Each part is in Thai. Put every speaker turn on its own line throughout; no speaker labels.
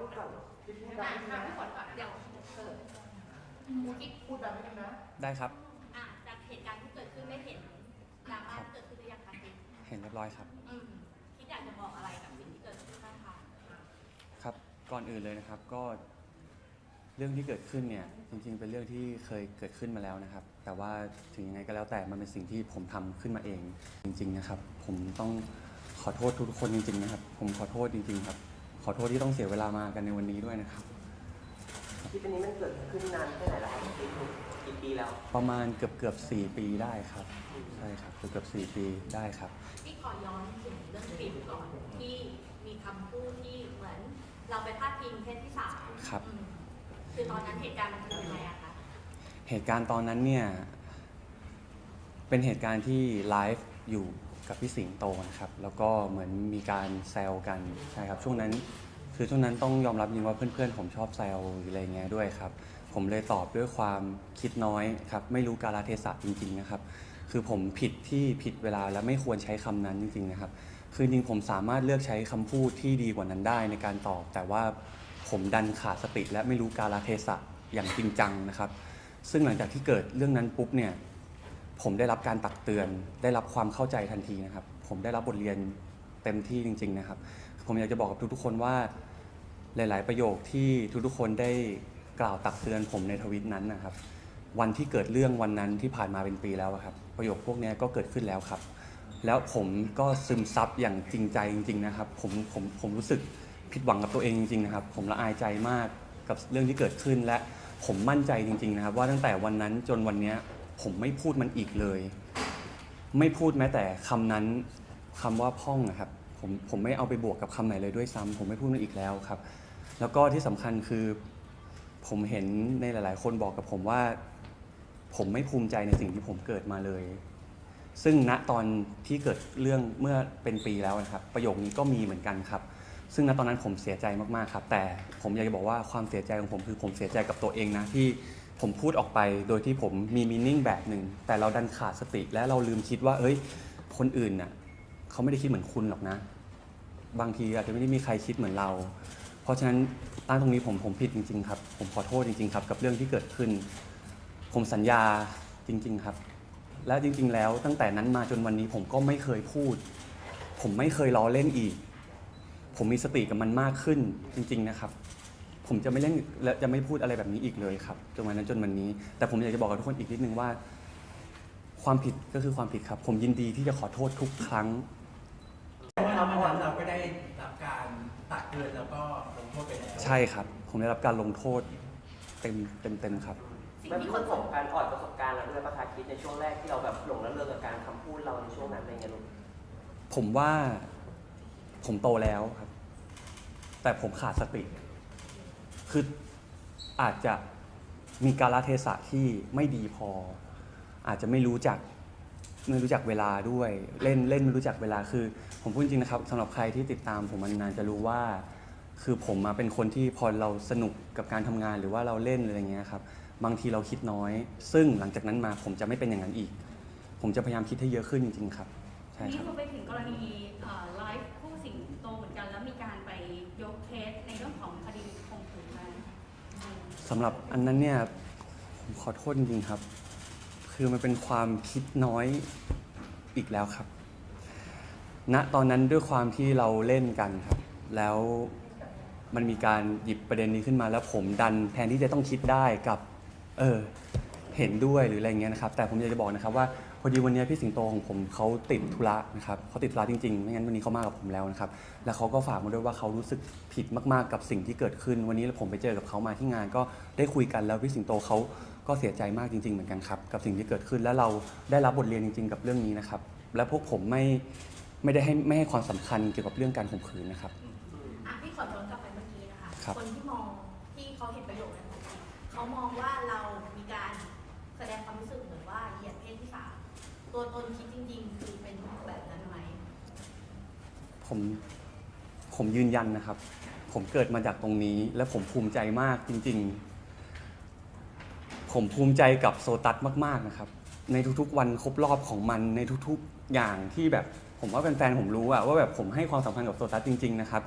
ก่อนพี่พูดได้ไหมพี่ขอก่อนเดี๋ยวพูดได้ไหมนะ
ได้ครับ
จากเหตุการณ์ที่เกิดขึ้นได้เห็นดราม่าที่เกิดขึ้นหรือยังคะคิด
เห็นเรียบร้อยครับ
คิดอยากจะบอกอะไรกับสิ่งที่เกิดขึ้นบ้างคะ
ครับก่อนอื่นเลยนะครับก็เรื่องที่เกิดขึ้นเนี่ยจริงๆเป็นเรื่องที่เคยเกิดขึ้นมาแล้วนะครับแต่ว่าถึงยังไงก็แล้วแต่มันเป็นสิ่งที่ผมทำขึ้นมาเองจริงๆนะครับผมต้องขอโทษทุกๆคนจริงๆนะครับผมขอโทษจริงๆครับขอโทษที่ต้องเสียเวลามากันในวันนี้ด้วยนะครับ
ที่เป็นนี้มันเกิดขึ้นนานแค่ไหนแล้วครับกี่ปีแล้ว
ประมาณเกือบ4 ปีได้ครับใช่ครับเกือบ4 ปีได้ครับ
ที่ขอย้อนถึงเรื่องคลิปก่อนที่มีคำพูดที่เหมือนเราไปพาดพิงเพศที่3
ครับ
คือตอนนั้นเหตุการณ์มันเป็นยังไงอะคะ
เหตุการณ์ตอนนั้นเนี่ยเป็นเหตุการณ์ที่ไลฟ์อยู่กับพี่สิงโตนะครับแล้วก็เหมือนมีการแซวกันใช่ครับช่วงนั้นต้องยอมรับจริงว่าเพื่อนๆผมชอบแซวหรืออะไรเงี้ยด้วยครับผมเลยตอบด้วยความคิดน้อยครับไม่รู้กาลเทศะจริงๆนะครับคือผมผิดเวลาและไม่ควรใช้คำนั้นจริงๆนะครับคือจริงผมสามารถเลือกใช้คำพูดที่ดีกว่านั้นได้ในการตอบแต่ว่าผมดันขาดสติและไม่รู้กาลเทศะอย่างจริงจังนะครับซึ่งหลังจากที่เกิดเรื่องนั้นปุ๊บเนี่ยผมได้รับการตักเตือนได้รับความเข้าใจทันทีนะครับผมได้รับบทเรียนเต็มที่จริงๆนะครับผมอยากจะบอกกับทุกๆคนว่าหลายๆประโยคที่ทุกๆคนได้กล่าวตักเตือนผมในทวิตนั้นนะครับวันที่เกิดเรื่องวันนั้นที่ผ่านมาเป็นปีแล้วครับประโยคพวกนี้ก็เกิดขึ้นแล้วครับแล้วผมก็ซึมซับอย่างจริงใจจริงๆนะครับผมรู้สึกผิดหวังกับตัวเองจริงๆนะครับผมละอายใจมากกับเรื่องที่เกิดขึ้นและผมมั่นใจจริงๆนะครับว่าตั้งแต่วันนั้นจนวันนี้ผมไม่พูดมันอีกเลยไม่พูดแม้แต่คำนั้นคำว่าพ่องนะครับผมไม่เอาไปบวกกับคำไหนเลยด้วยซ้ำผมไม่พูดมันอีกแล้วครับแล้วก็ที่สำคัญคือผมเห็นในหลายๆคนบอกกับผมว่าผมไม่ภูมิใจในสิ่งที่ผมเกิดมาเลยซึ่งณตอนที่เกิดเรื่องเมื่อเป็นปีแล้วนะครับประโยคนี้ก็มีเหมือนกันครับซึ่งณตอนนั้นผมเสียใจมากๆครับแต่ผมอยากจะบอกว่าความเสียใจของผมคือผมเสียใจกับตัวเองนะที่ผมพูดออกไปโดยที่ผมมีมีนิ่งแบบหนึ่งแต่เราดันขาดสติและเราลืมคิดว่าคนอื่นน่ะเขาไม่ได้คิดเหมือนคุณหรอกนะบางทีอาจจะไม่ได้มีใครคิดเหมือนเราเพราะฉะนั้นตรงนี้ผมผิดจริงๆครับผมขอโทษจริงๆครับกับเรื่องที่เกิดขึ้นผมสัญญาจริงๆครับและจริงๆแล้วตั้งแต่นั้นมาจนวันนี้ผมก็ไม่เคยพูดผมไม่เคยล้อเล่นอีกผมมีสติกับมันมากขึ้นจริงๆนะครับผมจะไม่เล่นและจะไม่พูดอะไรแบบนี้อีกเลยครับจนวันนั้นจนวันนี้แต่ผมอยากจะบอกกับทุกคนอีกนิดนึงว่าความผิดก็คือความผิดครับผมยินดีที่จะขอโทษทุกครั้ง
แต่ว่าเราก็ได้รับการตักเตือนแล้วก็ลงโทษไปแล้ว
ใช่ครับผมได้รับการลงโทษเต็มครับ
มันมีคนของการอ่อนประสบการณ์เราด้วยประทาคิดในช่วงแรกที่เราแบบหลงระเริงกับการคำพูดเราในช่วงนั้นอะไรเงี้ยลูก
ผมว่าผมโตแล้วครับแต่ผมขาดสติคืออาจจะมีกาลเทศะที่ไม่ดีพออาจจะไม่รู้จักเวลาด้วยเล่นไม่รู้จักเวลาคือผมพูดจริงนะครับสำหรับใครที่ติดตามผมมานานจะรู้ว่าคือผมมาเป็นคนที่พอเราสนุกกับการทำงานหรือว่าเราเล่นอะไรเงี้ยครับบางทีเราคิดน้อยซึ่งหลังจากนั้นมาผมจะไม่เป็นอย่างนั้นอีกผมจะพยายามคิดให้เยอะขึ้นจริงๆครับใช่ครับ
นี่ไปถึงกรณีไลฟ์คู่สิงโตเหมือนกันแล้วมีการไปยกเคสในเรื่องของคดีข่มขืนมา
สำหรับอันนั้นเนี่ยผมขอโทษจริงๆครับคือมันเป็นความคิดน้อยอีกแล้วครับณตอนนั้นด้วยความที่เราเล่นกันครับแล้วมันมีการหยิบประเด็นนี้ขึ้นมาแล้วผมดันแทนที่จะต้องคิดได้กับเห็นด้วยหรืออะไรเงี้ยนะครับแต่ผมอยากจะบอกนะครับว่าพอดีวันนี้พี่สิงโตของผมเขาติดธุระนะครับเขาติดธุระจริงๆไม่งั้นวันนี้เขามากับผมแล้วนะครับแล้วเขาก็ฝากมาด้วยว่าเขารู้สึกผิดมากๆกับสิ่งที่เกิดขึ้นวันนี้ผมไปเจอกับเขามาที่งานก็ได้คุยกันแล้วพี่สิงโตเขาก็เสียใจมากจริงๆเหมือนกันครับกับสิ่งที่เกิดขึ้นและเราได้รับบทเรียนจริงๆกับเรื่องนี้นะครับและพวกผมไม่ให้ความสำคัญเกี่ยวกับเรื่องการข่มขืนนะครับ
พี่ขอย้อนกลับไปเมื่อกี้นะคะ คนที่มองที่เขาเห็นประโยชน์นั้นเขามองว่าเรามีการแสดงความรู้สึกเหมือนว่าเหยียดเพศที่3ตัวตนคิดจริงๆคือเป็นแบบนั้นไหม
ผมยืนยันนะครับผมเกิดมาจากตรงนี้และผมภูมิใจมากจริงๆผมภูมิใจกับโซตัสมากๆนะครับในทุกๆวันครบรอบของมันในทุกๆอย่างที่แบบผมว่าแฟนๆผมรู้ว่าแบบผมให้ความสำคัญกับโซตัสจริงๆนะครับ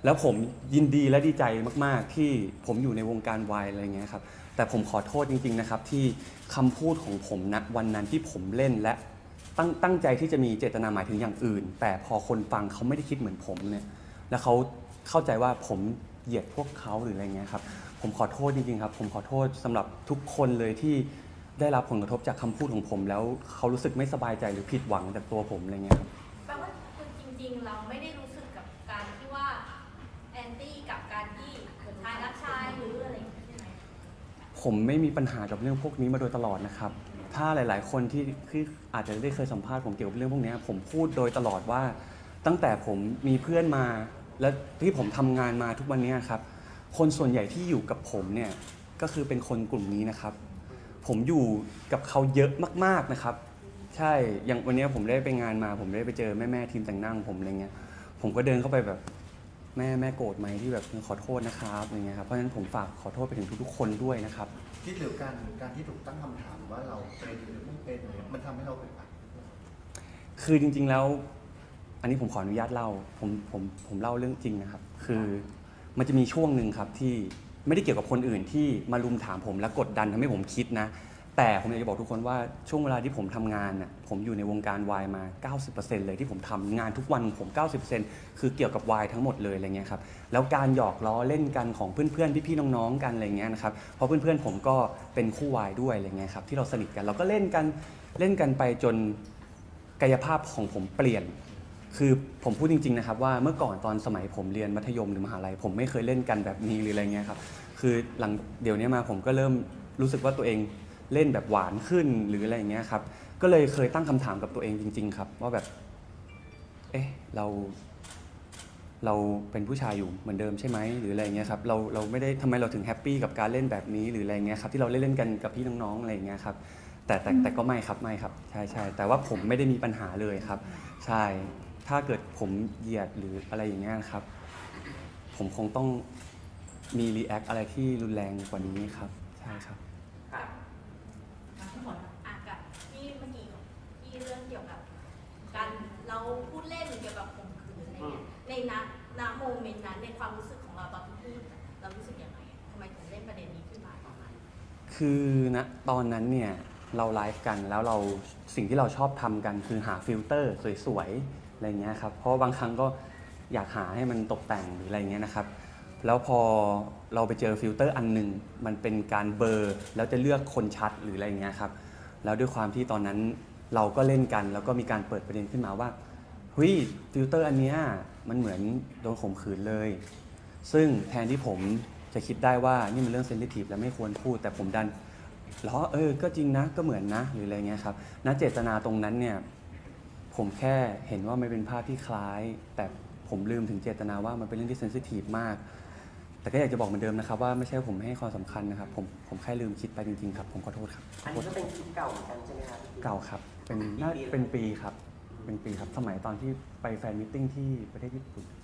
แล้วผมยินดีและดีใจมากๆที่ผมอยู่ในวงการวายอะไรเงี้ยครับแต่ผมขอโทษจริงๆนะครับที่คำพูดของผมณวันนั้นที่ผมเล่นและตั้งใจที่จะมีเจตนาหมายถึงอย่างอื่น แต่พอคนฟังเขาไม่ได้คิดเหมือนผมเนี่ยแล้วเขาเข้าใจว่าผมเหยียดพวกเขาหรืออะไรเงี้ยครับผมขอโทษจริงๆครับผมขอโทษสำหรับทุกคนเลยที่ได้รับผลกระทบจากคำพูดของผมแล้วเขารู้สึกไม่สบายใจหรือผิดหวังจากตัวผมอะไรเงี้ยครับ
แปลว่าคือจริงๆเราไม่ได้รู้สึกกับการที่ว่าแอนตี้กับการที่ชายรักชายหรืออะไรอย่างเงี้ยใช่ไหม
ผมไม่มีปัญหากับเรื่องพวกนี้มาโดยตลอดนะครับ ถ้าหลายๆ คนที่อาจจะได้เคยสัมภาษณ์ผมเกี่ยวกับเรื่องพวกนี้ผมพูดโดยตลอดว่าตั้งแต่ผมมีเพื่อนมาและที่ผมทำงานมาทุกวันนี้ครับคนส่วนใหญ่ที่อยู่กับผมเนี่ยก็คือเป็นคนกลุ่มนี้นะครับ ผมอยู่กับเขาเยอะมากๆนะครับ ใช่อย่างวันนี้ผมได้ไปงานมาผมได้ไปเจอแม่ทีมแต่งหน้าของผมอะไรเงี้ยผมก็เดินเข้าไปแบบแม่โกรธไหมที่แบบขอโทษนะครับอย่างเงี้ยครับเพราะฉะนั้นผมฝากขอโทษไปถึงทุกๆคนด้วยนะครับ
คิดหรือการที่ถูกตั้งคำถามว่าเราเป็นหรือไม่เป็นเนี่ยมันทำให้เราอึดอัด
คือจริงๆแล้วอันนี้ผมขออนุญาตเล่าผมเล่าเรื่องจริงนะครับคือมันจะมีช่วงหนึ่งครับที่ไม่ได้เกี่ยวกับคนอื่นที่มารุมถามผมและกดดันทำให้ผมคิดนะแต่ผมอยากจะบอกทุกคนว่าช่วงเวลาที่ผมทำงานน่ะผมอยู่ในวงการวายมา 90% เลยที่ผมทำงานทุกวันของผม 90% คือเกี่ยวกับวายทั้งหมดเลยอะไรเงี้ยครับแล้วการหยอกล้อเล่นกันของเพื่อนๆพี่ๆน้องๆกันอะไรเงี้ยนะครับเพราะเพื่อนๆผมก็เป็นคู่วายด้วยอะไรเงี้ยครับที่เราสนิทกันเราก็เล่นกันไปจนกายภาพของผมเปลี่ยน คือผมพูดจริงๆนะครับว่าเมื่อก่อนตอนสมัยผมเรียนมัธยมหรือมหาลัยผมไม่เคยเล่นกันแบบนี้หรืออะไรเงี้ยครับคือหลังเดี๋ยวนี้มาผมก็เริ่มรู้สึกว่าตัวเองเล่นแบบหวานขึ้นหรืออะไรอย่างเงี้ยครับก็เลยเคยตั้งคำถามกับตัวเองจริงๆครับว่าแบบเอ๊ะเราเป็นผู้ชายอยู่เหมือนเดิมใช่ไหมหรืออะไรเงี้ยครับเราไม่ได้ทำไมเราถึงแฮปปี้กับการเล่นแบบนี้หรืออะไรเงี้ยครับที่เราเล่นกันกับพี่น้องๆอะไรเงี้ยครับแต่ก็ไม่ครับใช่แต่ว่าผมไม่ได้มีปัญหาเลยครับใช่ถ้าเกิดผมเหยียดหรืออะไรอย่างเงี้ยครับผมคงต้องมีรีแอคอะไรที่รุนแรงกว่านี้ครับใช่ครับ
ค่ะ
ทั้งหมดอ่ะกับที่เมื่อกี้ที่เรื่องเกี่ยวกับการเราพูดเล่นเกี่ยวกับข่มขืนอะไรเงี้ยในณโมเมนต์นั้นในความรู้สึกของเราตอนที่พูดเรารู้สึกยังไงทำไมถึงเล่นประเด็นนี้ขึ้นมาตอนนั้น
คือณตอนนั้นเนี่ยเราไลฟ์กันแล้วเราสิ่งที่เราชอบทำกันคือหาฟิลเตอร์สวยๆอะไรเงี้ยครับเพราะบางครั้งก็อยากหาให้มันตกแต่งหรืออะไรเงี้ยนะครับแล้วพอเราไปเจอฟิลเตอร์อันหนึงมันเป็นการเบลอแล้วจะเลือกคนชัดหรืออะไรเงี้ยครับแล้วด้วยความที่ตอนนั้นเราก็เล่นกันแล้วก็มีการเปิดประเด็นขึ้นมาว่าเฮ้ยฟิลเตอร์อันเนี้ยมันเหมือนโดนข่มขืนเลยซึ่งแทนที่ผมจะคิดได้ว่านี่มันเรื่องเซนซิทีฟและไม่ควรพูดแต่ผมดัน แล้วก็จริงนะก็เหมือนนะหรืออะไรเงี้ยครับณเจตนาตรงนั้นเนี่ยผมแค่เห็นว่ามันเป็นภาพที่คล้ายแต่ผมลืมถึงเจตนาว่ามันเป็นเรื่องที่เซนซิทีฟมากแต่ก็อยากจะบอกเหมือนเดิมนะครับว่าไม่ใช่ผมไม่ให้ความสำคัญนะครับผมแค่ลืมคิดไปจริงๆครับผมขอโทษครับ
อันนี้ก็เป็นคลิปเก่าเหมือนกันใช่ไหมครับพี่
เก่าครับเป็นปีครับเป็นปีครับสมัยตอนที่ไปแฟนมิทติ้งที่ประเทศญี่ปุ่น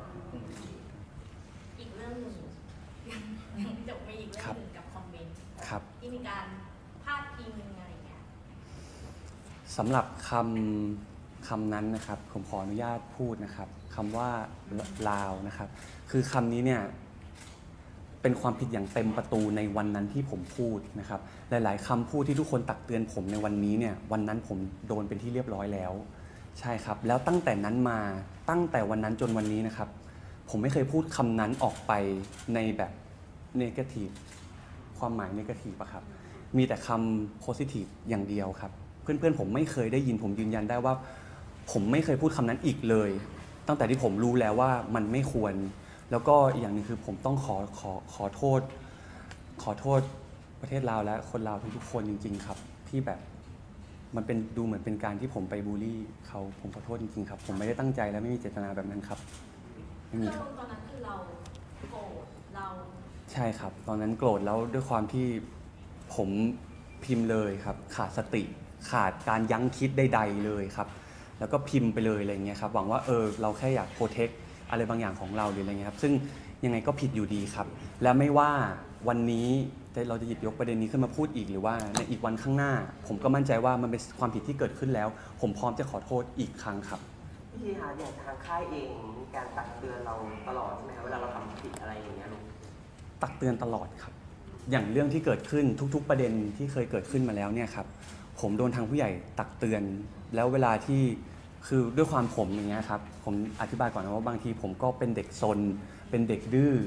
อีกเรื่องหนึ่งยังจบไม่อีกเรื่องหนึ่งกับคอมเมนต์
ครับ
ที่มีการพาดพิงอะไรอย่างเงี้ย
สำหรับคำนั้นนะครับผมขออนุญาตพูดนะครับคำว่าลาวนะครับคือคำนี้เนี่ยเป็นความผิดอย่างเต็มประตูในวันนั้นที่ผมพูดนะครับหลายๆคำพูดที่ทุกคนตักเตือนผมในวันนี้เนี่ยวันนั้นผมโดนเป็นที่เรียบร้อยแล้วใช่ครับแล้วตั้งแต่นั้นมาตั้งแต่วันนั้นจนวันนี้นะครับผมไม่เคยพูดคำนั้นออกไปในแบบเนกาทีฟความหมายเนกาทีฟอะครับมีแต่คำโพสิทีฟอย่างเดียวครับเพื่อนๆผมไม่เคยได้ยินผมยืนยันได้ว่าผมไม่เคยพูดคำนั้นอีกเลยตั้งแต่ที่ผมรู้แล้วว่ามันไม่ควรแล้วก็อีกอย่างหนึงคือผมต้องขอโทษประเทศลาวและคนลาวทุกๆคนจริงๆครับที่แบบมันเป็นดูเหมือนเป็นการที่ผมไปบูลลี่เขาผมขอโทษจริงๆครับผมไม่ได้ตั้งใจและไม่มีเจตนาแบบนั้นครับไม่มีครับ
ตอนนั้นคือเราโกรธเรา
ใช่ครับตอนนั้นโกรธแล้วด้วยความที่ผมพิมพ์เลยครับขาดสติขาดการยั้งคิดใดๆเลยครับแล้วก็พิมพ์ไปเลยอะไรเงี้ยครับหวังว่าเราแค่อยากโปรเทคอะไรบางอย่างของเราหรืออะไรเงี้ยครับซึ่งยังไงก็ผิดอยู่ดีครับและไม่ว่าวันนี้เราจะหยิบยกประเด็นนี้ขึ้นมาพูดอีกหรือว่าในอีกวันข้างหน้า ผมก็มั่นใจว่ามันเป็นความผิดที่เกิดขึ้นแล้ว ผมพร้อมจะขอโทษอีกครั้งครับ
พี่ทีหาอย่างทางค่ายเองมีการตักเตือนเราตลอดใช่ไหมครับเวลาเราทำผิดอะไรอย่างเงี้ยลูก
ตักเตือนตลอดครับ อย่างเรื่องที่เกิดขึ้นทุกๆประเด็นที่เคยเกิดขึ้นมาแล้วเนี่ยครับผมโดนทางผู้ใหญ่ตักเตือน แล้วเวลาที่คือด้วยความผมอย่างเงี้ยครับผมอธิบายก่อนนะว่าบางทีผมก็เป็นเด็กซนเป็นเด็กดื้อ